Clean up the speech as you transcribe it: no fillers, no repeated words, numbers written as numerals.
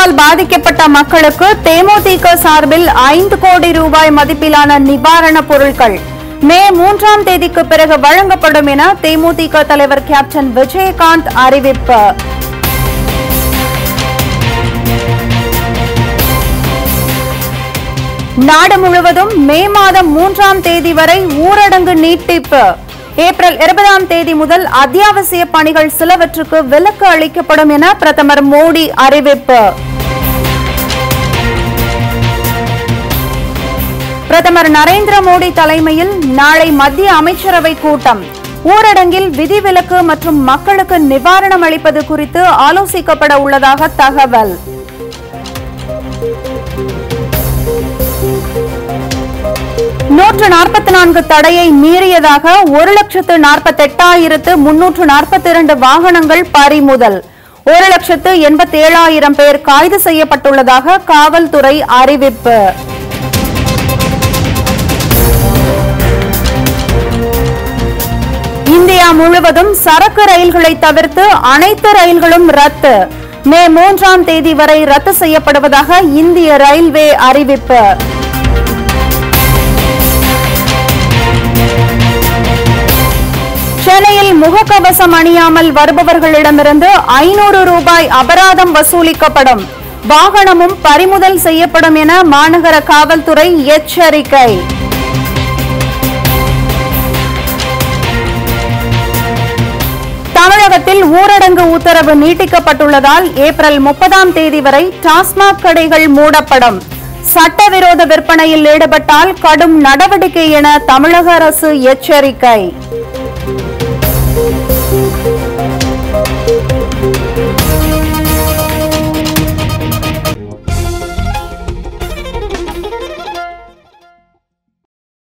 புயலால் பாதிக்கப்பட்ட மக்களுக்கு தேமுதிக சார்பில் 5 கோடி ரூபாய் மதிப்பிலான நிவாரணப் பொருட்கள் மே 3ஆம் தேதிக்கு பிறகு வழங்கப்படும் என தேமுதிக தலைவர் கேப்டன் விஜயகாந்த் அறிவிப்பு. நாடு முழுவதும் மே மாதம் 3ஆம் தேதி வரை ஊரடங்கு நீட்டிப்பு. ஏப்ரல் 20ஆம் தேதி முதல் அத்தியாவசிய பணிகள் சிலவற்றுக்கு விலக்கு அளிக்கப்படும் என பிரதமர் மோடி அறிவிப்பு. பிரதமர் நரேந்திர மோடி தலைமையில் நாளை மத்திய அமைச்சரவை கூட்டம். ஊரடங்கில் விதிவிலக்கு மற்றும் மக்களுக்கு நிவாரணம் அளிப்பது குறித்து ஆலோசிக்கப்பட உள்ளதாக தகவல். நூற்று தடையை மீறியதாக 1,48,342 வாகனங்கள் பறிமுதல். 1,87,000 பேர் கைது செய்யப்பட்டுள்ளதாக காவல்துறை அறிவிப்பு. இந்தியா முழுவதும் சரக்கு ரயில்களை தவிர்த்து அனைத்து ரயில்களும் ரத்து. மே 3ஆம் தேதி வரை ரத்து செய்யப்படுவதாக இந்திய ரயில்வே அறிவிப்பு. சென்னையில் முகக்கவசம் அணியாமல் வருபவர்களிடமிருந்து 500 ரூபாய் அபராதம் வசூலிக்கப்படும். வாகனமும் பறிமுதல் செய்யப்படும் என மாநகர காவல்துறை எச்சரிக்கை. தமிழகத்தில் ஊரடங்கு உத்தரவு நீட்டிக்கப்பட்டுள்ளதால் ஏப்ரல் 30ஆம் தேதி வரை டாஸ்மாக் கடைகள் மூடப்படும். சட்டவிரோத விற்பனையில் ஈடுபட்டால் கடும் நடவடிக்கை என தமிழக அரசு எச்சரிக்கை.